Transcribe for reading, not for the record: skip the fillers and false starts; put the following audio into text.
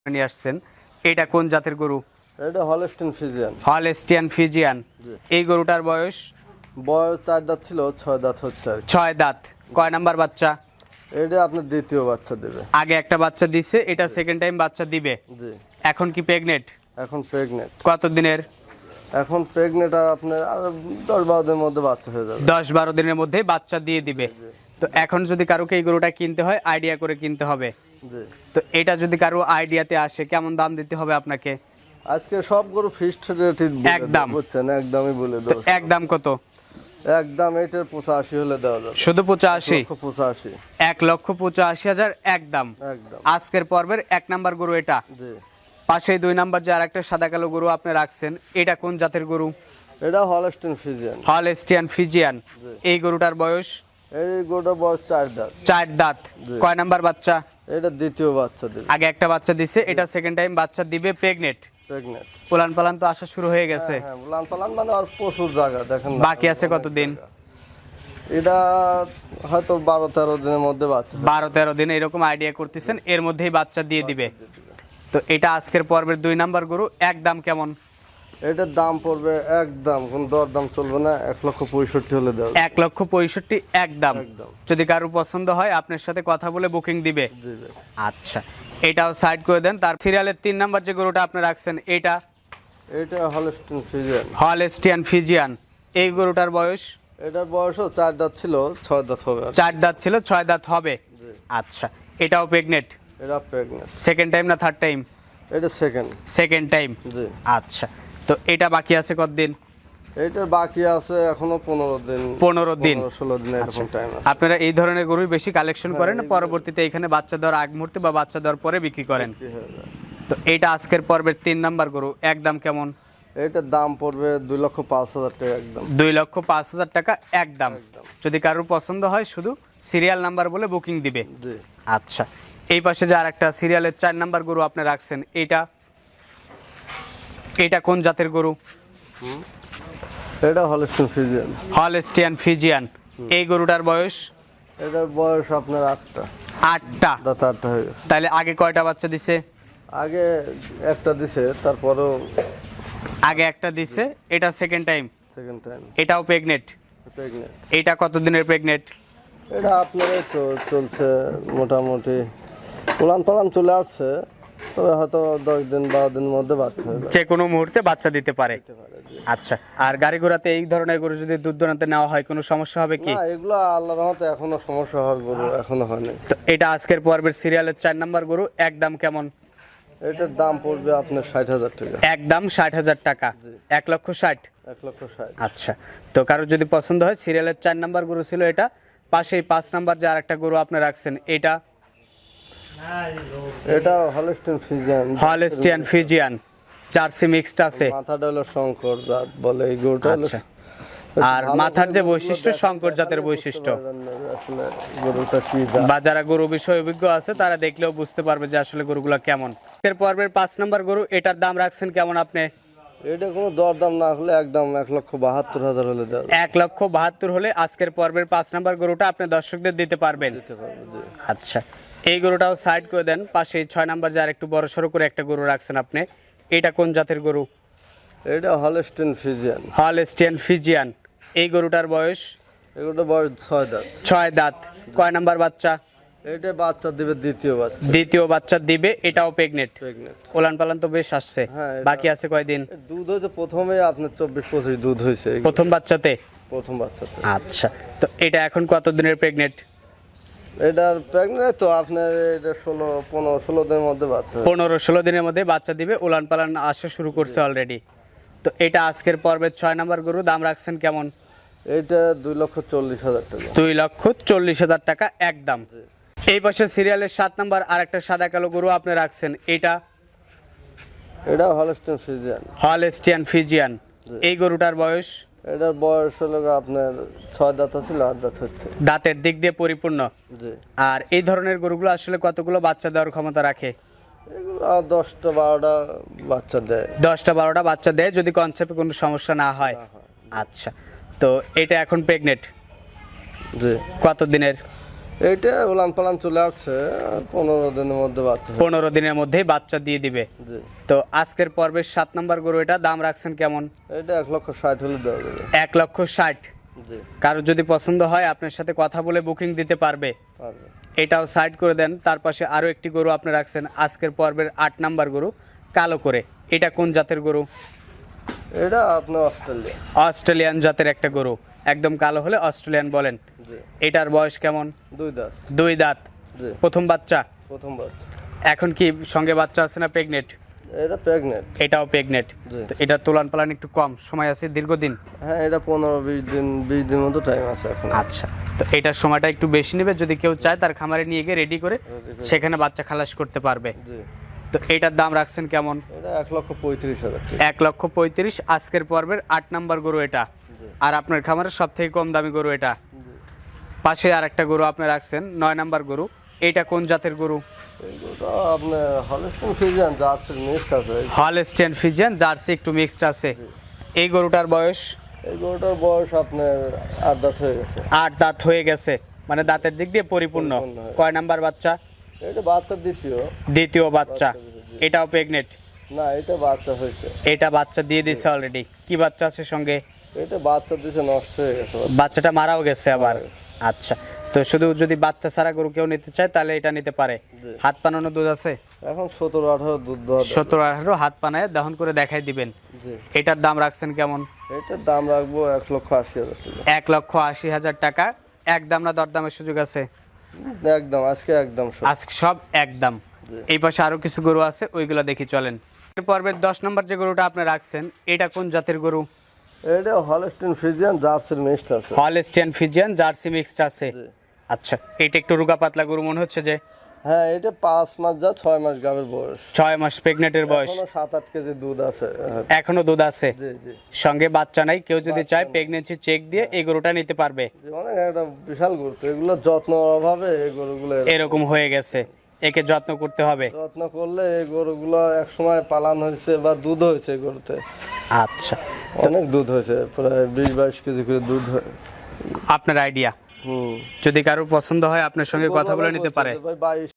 নিয়ে আসছেন, এটা কোন জাতের গরু? এটা হলস্টিয়ান ফ্রিজিয়ান। Holstein Friesian. এই গরুটার বয়স? বয়স 4 দাঁত ছিল, 6 দাঁত হচ্ছে আর কি। 6 দাঁত। কয় নাম্বার বাচ্চা? এটা আপনার দ্বিতীয় বাচ্চা দেবে। আগে একটা বাচ্চা দিচ্ছে, এটা সেকেন্ড টাইম বাচ্চা দিবে। জি। এখন কি প্রেগনেন্ট? এখন প্রেগনেন্ট। কত দিনের? এখন প্রেগনেন্ট আপনার আর 10-12 দিনের মধ্যে বাচ্চা হয়ে যাবে। 10-12 দিনের মধ্যে বাচ্চা দিয়ে দিবে। তো এখন যদি কারোকে এই গরুটা কিনতে হয়, আইডিয়া করে কিনতে হবে। জি। তো এটা যদি কারো আইডিয়াতে আসে, কেমন দাম দিতে হবে আপনাকে? আজকে সব গরু ফিক্সড রেটই একদম বুঝছেন, একদমই বলে তো দাও। একদম কত? একদম এটার 85 হলে দেওয়া যাবে। শুধু 85? 85। 1,85,000 একদম। একদম। আজকের পর্বের 1 নাম্বার গরু এটা। জি। পাশেই 2 নাম্বার যে আরেকটা সাদা কালো গরু আপনি রাখছেন, এটা কোন জাতের গরু? এটা হলস্টিয়ান ফ্রিজিয়ান। Holstein Friesian. এই গরুটার বয়স? এই গরুটার বয়স 4 দাঁত। 4 দাঁত। কয় নাম্বার বাচ্চা? এটা দ্বিতীয় বাচ্চা দেবে। আগে একটা বাচ্চা দিছে, এটা সেকেন্ড টাইম বাচ্চা দিবে, প্রেগনেন্ট। প্রেগনেন্ট। উলান পালান তো আসা শুরু হয়ে গেছে। হ্যাঁ, উলান পালান মানে আর প্রচুর জায়গা দেখেন না। বাকি আছে কতদিন? এটা হয়তো 12-13 দিনের মধ্যে বাচ্চা। 12-13 দিন এরকম আইডিয়া করতেছেন, এর মধ্যেই বাচ্চা দিয়ে দিবে। তো এটা আজকের পর্বের 2 নাম্বার গরু, একদম কেমন? এটার দাম পড়বে একদম, কোন দর দাম চলবে না, 1,65,000 হলে দেওয়া যাবে। 1,65,000 একদম। একদম। যদি কারো পছন্দ হয় আপনার সাথে কথা বলে বুকিং দিবে। দিবে। আচ্ছা, এটাও সাইড করে দেন। তার সিরিয়ালের 3 নাম্বার যে গরুটা আপনি রাখছেন, এটা? এটা হলস্টিয়ান ফ্রিজিয়ান। Holstein Friesian. এই গরুটার বয়স? এটার বয়সও 4 দাঁত ছিল, 6 দাঁত হবে আর কি। 4 দাঁত ছিল, 6 দাঁত হবে। আচ্ছা, এটাও প্রেগনেন্ট? এটা প্রেগনেন্ট। সেকেন্ড টাইম না থার্ড টাইম? এটা সেকেন্ড। Second time. জি। আচ্ছা, তো এটা বাকি আছে কতদিন? এটার বাকি আছে এখনো 15 দিন। 15 দিন। 16 দিন এরকম টাইম আছে। আপনারা এই ধরনের গরুই বেশি কালেকশন করেন, পরবর্তীতে এখানে বাচ্চা দেওয়ার আগ মুহূর্তে বা বাচ্চা দেওয়ার পরে বিক্রি করেন। কি হয়ে যায়? তো এটা আজকের পর্বের 3 নাম্বার গরু, একদম কেমন? এটার দাম পড়বে 2,05,000 টাকা একদম। 2,05,000 টাকা একদম। যদি কারোর পছন্দ হয় শুধু সিরিয়াল নাম্বার বলে বুকিং দিবে। জি। আচ্ছা, এই পাশে যে আরেকটা সিরিয়ালের 4 নাম্বার গরু আপনি রাখছেন, এটা? এটা কোন জাতের গরু? এটা হলস্টিয়ান ফ্রিজিয়ান। Holstein Friesian. এই গরুটার বয়স? এটার বয়স আপনার 8টা। 8টা। দাঁত 8টা হয়ে গেছে। তাহলে আগে কয়টা বাচ্চা দিছে? আগে একটা দিছে, তারপরেও আগে একটা দিছে, এটা সেকেন্ড টাইম। Second time. এটাও প্রেগনেন্ট? প্রেগনেন্ট। এটা কত দিনের প্রেগনেন্ট? এটা আপনার এই তো চলছে মোটামুটি, উলান পালান চলে আসছে, তবে হয়তো 10 দিন 12 দিনের মধ্যে বাচ্চা হয়ে যাবে। যে কোনো মুহূর্তে বাচ্চা দিতে পারে। আচ্ছা, আর গাড়ি ঘোড়াতে এই ধরনের গরু যদি দূর দূরান্তে নেওয়া হয় কোনো সমস্যা হবে কি? না, এগুলো আল্লাহর রহমতে এখনো সমস্যা হওয়ার গরু এখনো হয়নি। তো এটা আজকের পর্বের সিরিয়ালের 4 নাম্বার গরু, একদম কেমন? এটার দাম পড়বে আপনার 60,000 টাকা। একদম 60,000 টাকা। 1,60,000। 1,60,000। আচ্ছা, তো কারোর যদি পছন্দ হয়, সিরিয়ালের 4 নাম্বার গরু ছিল এটা। পাশেই 5 নাম্বার যে আরেকটা গরু আপনি রাখছেন, এটা? এটা Holstein Friesian. Holstein Friesian. Jersey mixed আছে। মাথাটা হলো শঙ্কর জাত বলে এই গরুটা। আচ্ছা, আর মাথার যে বৈশিষ্ট্য, শঙ্কর জাতের বৈশিষ্ট্য। আসলে গরুটা কি জাত। বা যারা গরু বিষয়ে অভিজ্ঞ আছে তারা দেখলেও বুঝতে পারবে যে আসলে গরুগুলো কেমন। এর পর্বের 5 নাম্বার গরু, এটার দাম রাখছেন কেমন আপনি? এটা কোনো দরদাম না হলে একদম 1,72,000 হলে দেওয়া যাবে। 1,72,000 হলে আজকের পর্বের 5 নাম্বার গরুটা আপনি দর্শকদের দিতে পারবেন। দিতে পারবে, জি। আচ্ছা, এই গরুটাও সাইড করে দেন। পাশে 6 নাম্বার যে আর একটু বড় সড়ো করে একটা গরু রাখছেন আপনি, এটা কোন জাতের গরু? এটা হলস্টিয়ান ফ্রিজিয়ান। Holstein Friesian. এই গরুটার বয়স? এগুলোটা বয়স 6 দাঁত। 6 দাঁত। কয় নাম্বার বাচ্চা? এটা বাচ্চা দিবে দ্বিতীয় বাচ্চা। দ্বিতীয় বাচ্চা দিবে, এটাও প্রেগনেন্ট। প্রেগনেন্ট। ওলান পালান তো বেশ আসছে। হ্যাঁ, বাকি আছে কয়দিন? দুধ হয়েছে প্রথমেই আপনার 24-25 দুধ হয়েছে প্রথম বাচ্চাতে? প্রথম বাচ্চাতে। আচ্ছা, তো এটা এখন কত দিনের প্রেগনেন্ট? এটার প্রেগনেন্ট তো আপনার এটা 15-16 দিনের মধ্যে বাচ্চা হবে। 15-16 দিনের মধ্যে বাচ্চা দিবে। উলান পালান আসা শুরু করছে অলরেডি। তো এটা আজকের পর্বের 6 নাম্বার গরু, দাম রাখছেন কেমন? এটা 2,40,000 টাকা। 2,40,000 টাকা একদম। এই পাশে সিরিয়ালের 7 নাম্বার আরেকটা সাদা কালো গরু আপনি রাখছেন, এটা? এটা হলস্টিয়ান ফ্রিজিয়ান। Holstein Friesian. এই গরুটার বয়স? এটার বয়স হলো আপনার 6 দাঁত ছিল, 8 দাঁত হচ্ছে। দাঁতের দিক দিয়ে পরিপূর্ণ। জি। আর এই ধরনের গরুগুলো আসলে কতগুলো বাচ্চা দেওয়ার ক্ষমতা রাখে? এগুলো 10টা-12টা বাচ্চা দেয়। 10টা-12টা বাচ্চা দেয় যদি কনসেপ্টে কোনো সমস্যা না হয়। আচ্ছা, তো এটা এখন প্রেগনেন্ট? জি। কত দিনের? এইটা উলান পালান চলে আসছে, 15 দিনের মধ্যে বাচ্চা হবে। 15 দিনের মধ্যেই বাচ্চা দিয়ে দিবে। জি। তো আজকের পর্বের 7 নাম্বার গরু, এটা দাম রাখছেন কেমন? এটা 1,60,000 হলে দেওয়া যাবে। 1,60,000। জি, কারো যদি পছন্দ হয় আপনার সাথে কথা বলে বুকিং দিতে পারবে। পারবে। এটাও সাইড করে দেন। তার পাশে আরও একটি গরু আপনি রাখছেন আজকের পর্বের 8 নাম্বার গরু, কালো করে। এটা কোন জাতের গরু? এটা আপনার অস্ট্রেলিয়া। অস্ট্রেলিয়ান জাতের একটা গরু, একদম কালো হলে অস্ট্রেলিয়ান বলেন। জি, এটার বয়স কেমন? 2 দাঁত। 2 দাঁত। জি, প্রথম বাচ্চা। প্রথম বাচ্চা। এখন কি সঙ্গে বাচ্চা আছে না প্রেগনেন্ট? এটা প্রেগনেন্ট। এটাও প্রেগনেন্ট। জি। তো এটা তোলান পালান একটু কম সময় আছে, দীর্ঘদিন। হ্যাঁ, এটা 15-20 দিন, 20 দিন মতো টাইম আছে এখন। আচ্ছা, তো এটার সময়টা একটু বেশি নেবে। যদি কেউ চায় তার খামারে নিয়ে গিয়ে রেডি করে সেখানে বাচ্চা খালাস করতে পারবে। জি, তো এটার দাম রাখছেন কেমন? এটা 1,35,000 টাকা। 1,35,000 আজকের পর্বের 8 নাম্বার গরু এটা। আর আপনার খামারের সব থেকে কম দামি গরু এটা। পাশে আর একটা গরু আপনি রাখছেন 9 নাম্বার গরু, এটা কোন জাতের গরু? এইগুলো আপনার হলস্টাইন ফ্রিজিয়ান জার্সির মিক্স আছে। হলস্টেইন ফ্রিজিয়ান জার্সি একটু মিক্সড আছে। এই গরুটার বয়স? এই গরুটার বয়স আপনার 8 দাঁত হয়ে গেছে। 8 দাঁত হয়ে গেছে, মানে দাঁতের দিক দিয়ে পরিপূর্ণ। পরিপূর্ণ, হ্যাঁ। কয় নাম্বার বাচ্চা? এটা বাচ্চা দ্বিতীয়। দ্বিতীয় বাচ্চা। এটাও প্রেগনেন্ট? না, এটা বাচ্চা হয়েছে। এটা বাচ্চা দিয়ে দিছে অলরেডি। কি বাচ্চা আছে সঙ্গে? এটা বাচ্চা দিছে, নষ্ট হয়ে গেছে। বাচ্চাটা মারাও গেছে আবার। আচ্ছা, তো শুধু যদি বাচ্চা ছাড়া গরু কেউ নিতে চায় তাহলে এটা নিতে পারে। জি। হাত পানানো দুধ আছে? এখন 17-18 দুধ দেওয়া যাবে। 17-18 হাত পানায় দহন করে দেখাই দিবেন। জি, এটার দাম রাখছেন কেমন? এটার দাম রাখবো 1,80,000 টাকা। 1,80,000 টাকা। একদম না দরদামের সুযোগ আছে? একদম, আজকে একদম সব। আজকে সব একদম। জি। এই পাশে আরো কিছু গরু আছে, ওইগুলো দেখি চলেন। এর পর্বের 10 নম্বর যে গরুটা আপনি রাখছেন, এটা কোন জাতের গরু? এটা হলস্টাইন ফ্রিজিয়ান জার্সির মিক্স আছে। হলস্টেইন ফ্রিজিয়ান জার্সি মিক্সড আছে। জি। আচ্ছা, এটা একটু রুগা পাতলা গরু মনে হচ্ছে যে। হ্যাঁ, এটা 5 মাস যা 6 মাস গাভীর বয়স। 6 মাস প্রেগনেন্টের বয়স। এখনো 7-8 কেজি দুধ আছে। এখনো দুধ আছে। জি, জি, সঙ্গে বাচ্চা নাই, কেউ যদি চায় প্রেগনেন্সি চেক দিয়ে এই গরুটা নিতে পারবে। জি, অনেক একটা বিশাল গুরুত্ব। এগুলো যত্ন অভাবে এই গরুগুলো এরকম হয়ে গেছে, একে যত্ন করতে হবে। যত্ন করলে এই গরুগুলো এক সময় পালান হয়েছে বা দুধ হয়েছে এই গরুতে। আচ্ছা, অনেক দুধ হয়েছে, প্রায় 20-22 কেজি করে দুধ হয়। আপনার আইডিয়া। হুম। যদি কারোর পছন্দ হয় আপনার সঙ্গে কথা বলে নিতে পারে। ভাই 22